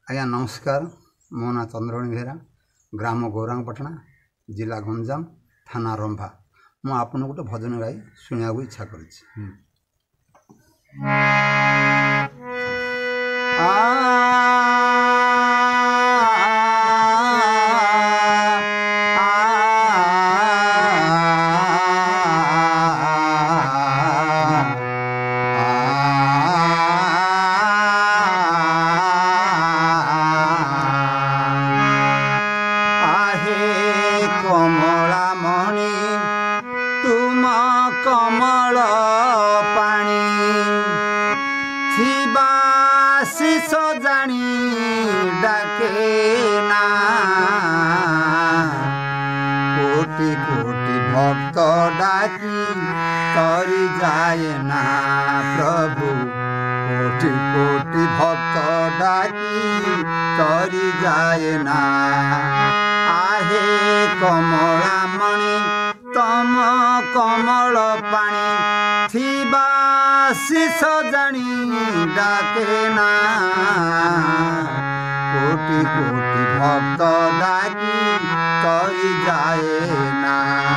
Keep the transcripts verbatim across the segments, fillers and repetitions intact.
आज्ञा नमस्कार। मो ना चंद्रमणि बेहरा, ग्राम गौरांगपटना, जिला गंजाम, थाना रंभा। मु आपन गोटे भजन गाई शुणा इच्छा कर कमल पानी थिबा शिष जानी डाके ना कोटि कोटि भक्त डाकी तरी जाए ना प्रभु कोटि कोटि भक्त डाकी तरी जाए ना आहे कमला मणि तम कमल पानी थिबा शिष जानी डाके ना कोटि कोटि भक्त डाकी तरी जाए ना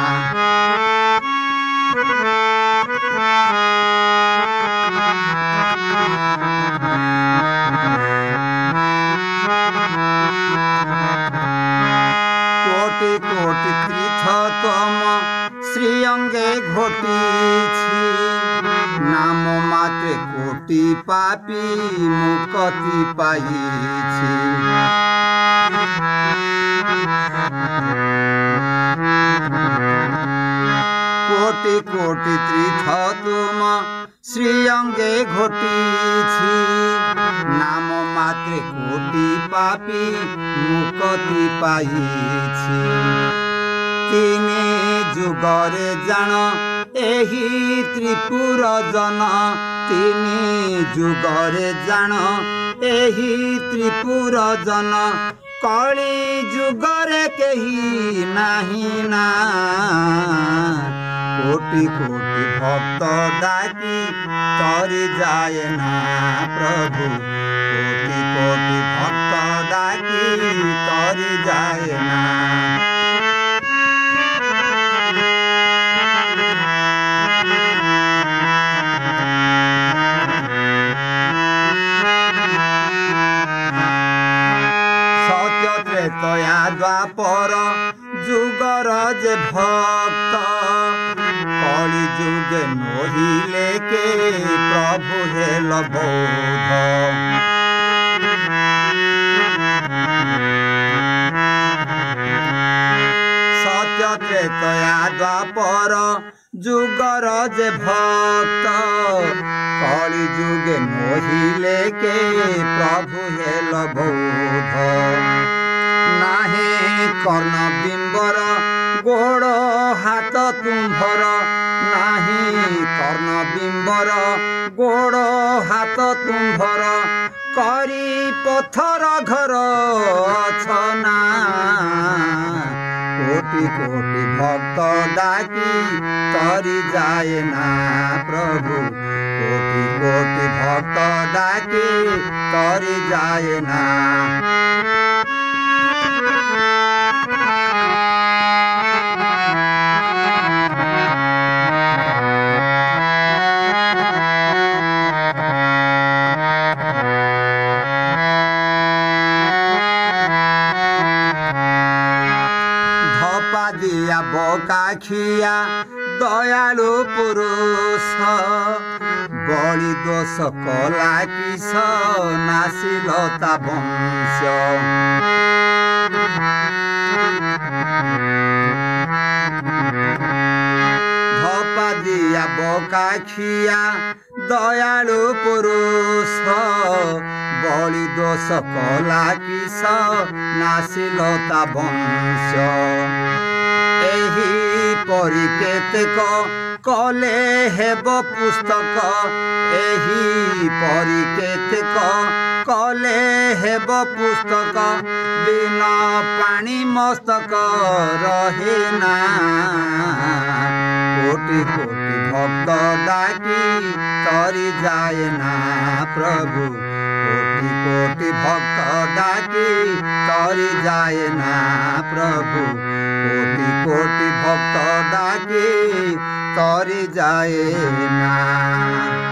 कोटि कोटि तीर्थ तम श्रीअंगे घोटी नाम मात्रे कोटि पापी मुक्ति पाई कोटि कोटि तीर्थ तुम श्रीअंगे घोटी नाम मात्रे कोटि पापी मुक्ति पाई तीने जुगरे जान एही त्रिपुर जन तीनी जुगरे जान एही त्रिपुर जन कली जुगरे केही नाही ना कोटि कोटि भक्त डाकी तरी जाए ना प्रभु कोटि कोटि भक्त डाकी तरी जाए ना तया द्वापर जुगर जे भक्त कली जुगे नहिले के प्रभु हेल बौद्ध सत्य त्रेतया द्वापर जुगर जे भक्त कली जुगे नहिले के प्रभु हेल बौद्ध नाही कर्ण बिंबर गोड़ हाथ तुम्भर नाही कर्ण बिंबर गोड़ हाथ तुम्भर करी पथर घर छना कोटि कोटि भक्त डाकी तरी जाए ना प्रभु कोटि कोटि भक्त डाकी तरी जाए ना दिया बोका खिया दयालु पुरुष बड़ी दोष कला किस नासिलता वंश धपा दिया बोका खिया दयालु पुरुष बड़ी दोष कला किस नासिलता वंश एही परी केतेक कले हेब पुस्तक एही परी केतेक कले हेब पुस्तक बिना पानी मस्तक रहे ना कोटि कोटि भक्त डाकी तरी जाए ना प्रभु कोटि कोटि भक्त डाकी तरी जाए ना प्रभु कोटि कोटि भक्त डाकी तरी जाए ना।